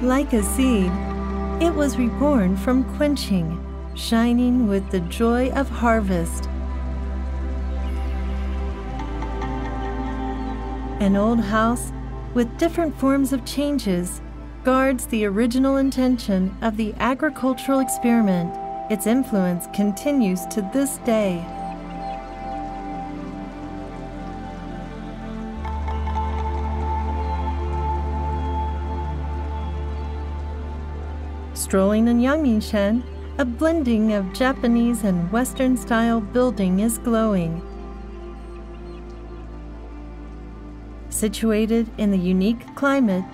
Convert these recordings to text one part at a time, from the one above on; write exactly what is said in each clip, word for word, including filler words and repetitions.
Like a seed, it was reborn from quenching, shining with the joy of harvest. An old house, with different forms of changes, guards the original intention of the agricultural experiment. Its influence continues to this day. Strolling in Yangmingshan, a blending of Japanese and Western-style building is glowing. Situated in the unique climate,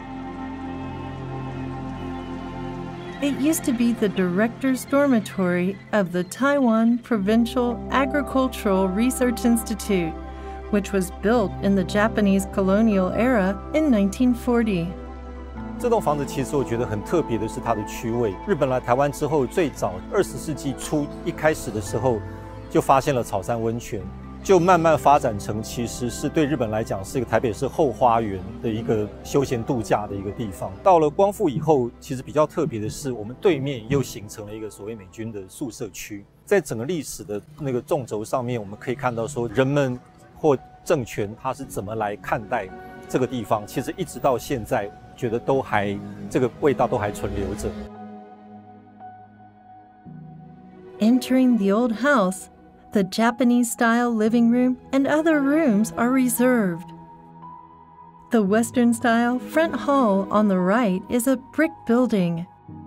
it used to be the director's dormitory of the Taiwan Provincial Agricultural Research Institute, which was built in the Japanese colonial era in nineteen forty. 这栋房子其实我觉得很特别的是它的区位。日本来台湾之后，最早二十世纪初一开始的时候，就发现了草山温泉，就慢慢发展成其实是对日本来讲是一个台北市后花园的一个休闲度假的一个地方。到了光复以后，其实比较特别的是，我们对面又形成了一个所谓美军的宿舍区。在整个历史的那个纵轴上面，我们可以看到说人们或政权它是怎么来看待这个地方，其实一直到现在。 觉得都还这个味道都还存留着。 Entering the old house, the Japanese-style living room and other rooms are reserved. The Western-style front hall on the right is a brick building.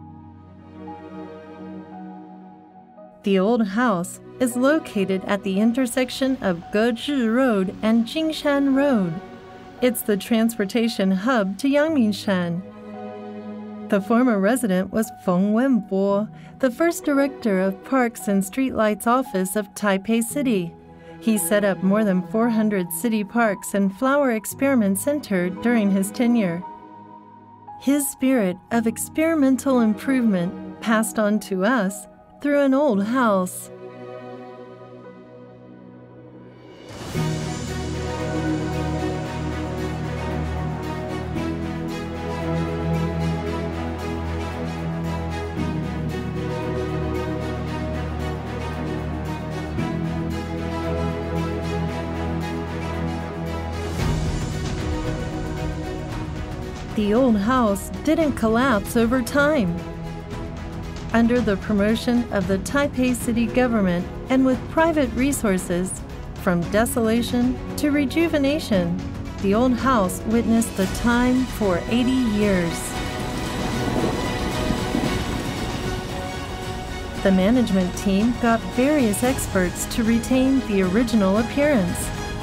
The old house is located at the intersection of Gezhi Road and Jingshan Road. It's the transportation hub to Yangmingshan. The former resident was Feng Wenbo, the first director of Parks and Streetlights Office of Taipei City. He set up more than four hundred city parks and flower experiment center during his tenure. His spirit of experimental improvement passed on to us through an old house. The old house didn't collapse over time. Under the promotion of the Taipei city government and with private resources, from desolation to rejuvenation, the old house witnessed the time for eighty years. The management team got various experts to retain the original appearance.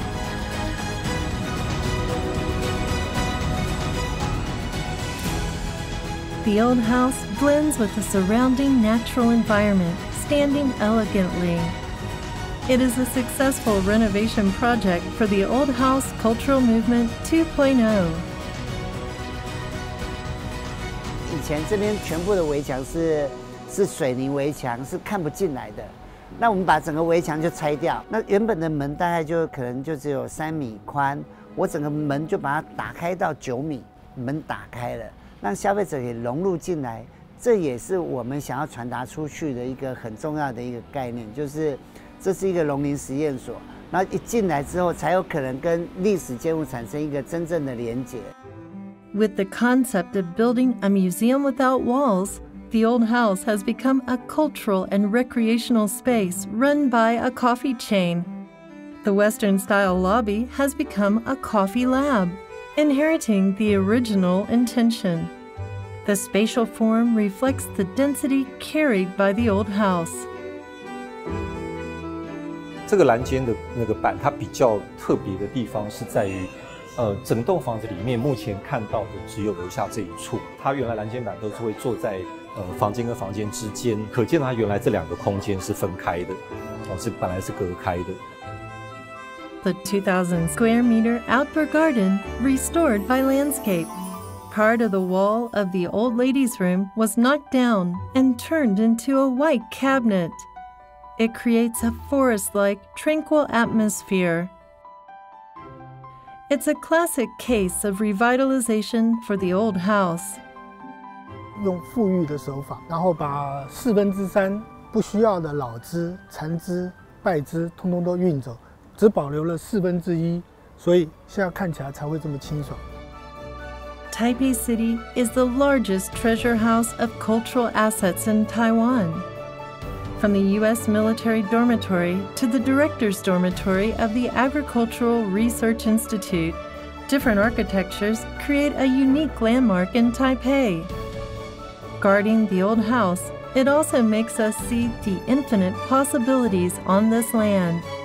The old house blends with the surrounding natural environment, standing elegantly. It is a successful renovation project for the Old House Cultural Movement two point oh. 以前这边全部的围墙是是水泥围墙，是看不进来的。那我们把整个围墙就拆掉，那原本的门大概就可能就只有三米宽，我整个门就把它打开到九米，门打开了。 让消费者也融入进来，这也是我们想要传达出去的一个很重要的一个概念，就是这是一个农林实验所，然后一进来之后，才有可能跟历史建物产生一个真正的连结。 With the concept of building a museum without walls, the old house has become a cultural and recreational space run by a coffee chain. The Western-style lobby has become a coffee lab, inheriting the original intention. The spatial form reflects the density carried by the old house. 这个栏间的那个板，它比较特别的地方是在于，呃，整栋房子里面目前看到的只有楼下这一处。它原来栏间板都是会坐在呃房间跟房间之间，可见它原来这两个空间是分开的，哦，是本来是隔开的。 The two thousand square meter outdoor garden restored by landscape. Part of the wall of the old ladies' room was knocked down and turned into a white cabinet. It creates a forest-like, tranquil atmosphere. It's a classic case of revitalization for the old house. 用富裕的手法，然后把四分之三不需要的老枝、残枝、败枝通通都运走，只保留了四分之一，所以现在看起来才会这么清爽。 Taipei City is the largest treasure house of cultural assets in Taiwan. From the U S military dormitory to the director's dormitory of the Agricultural Research Institute, different architectures create a unique landmark in Taipei. Guarding the old house, it also makes us see the infinite possibilities on this land.